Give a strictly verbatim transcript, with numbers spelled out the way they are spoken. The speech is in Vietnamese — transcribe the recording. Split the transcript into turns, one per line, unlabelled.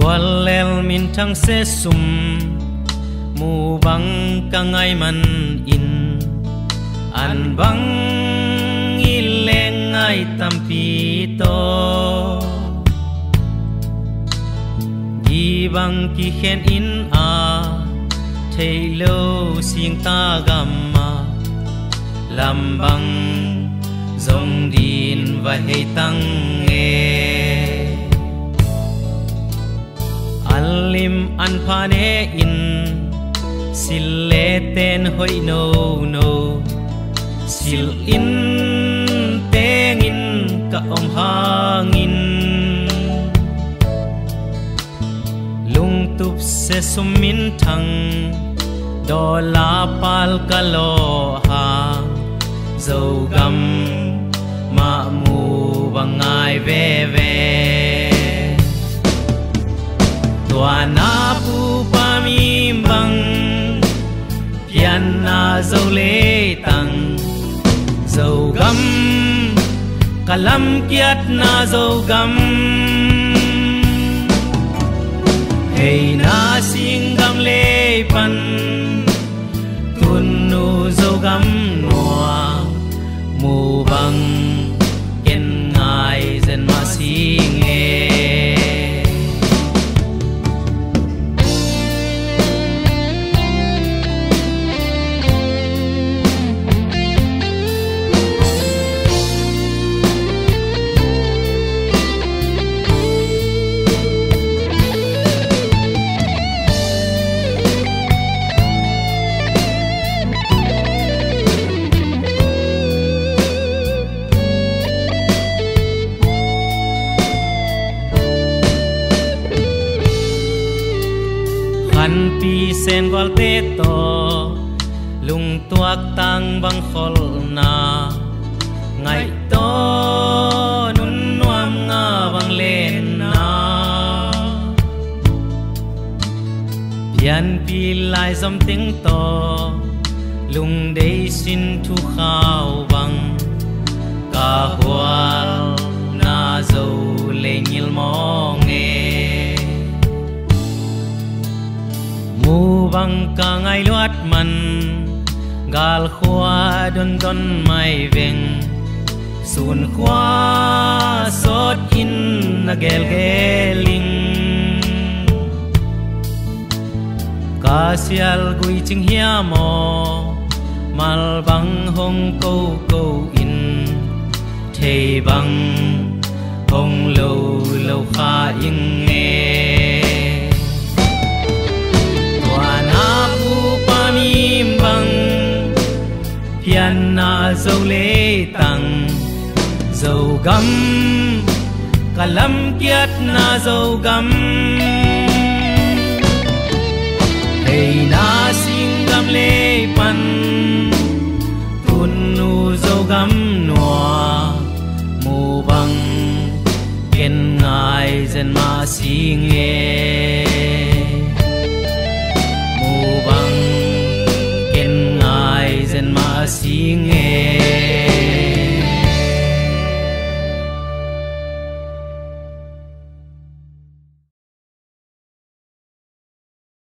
Gwal lel min thang se sum mu bang ka ngai man in an bang ileng ngai tampi to gi bang ki khen in a thei lo sing ta gamma lam bang dòng din và hay tăng nghe alim an phane in sil le ten hoi no no sil in teng in ka om hang in lung tup se sum min thang do la pal ka lo ha dầu găm mà mù bằng ai về về tua na pu pa mi bang piana dầu lê tăng dầu găm kalam kiat na dầu găm hey na sing gam lê pan tun nu dầu găm noa mu bang ken ngai zen ma sing e An pi sen gol te to lung tuak tang bang khol na ngai to nun nuam nga bang len na yan pi lai som ting to lung dei sin thu khao bang ka hwal na zo le ngil mong e mu bang ka ngai luat man gal khwa don don mai veng sun khwa sot in na gel geling ka sial gui ching hia mo mal bang hong ko ko in thei bang hong lo lo kha ing nghe piana dầu lê tăng dầu găm kalam kiat na dầu găm hey na sing gam lê pan tun nu dầu găm noa mu bang ken ngai zen ma sing e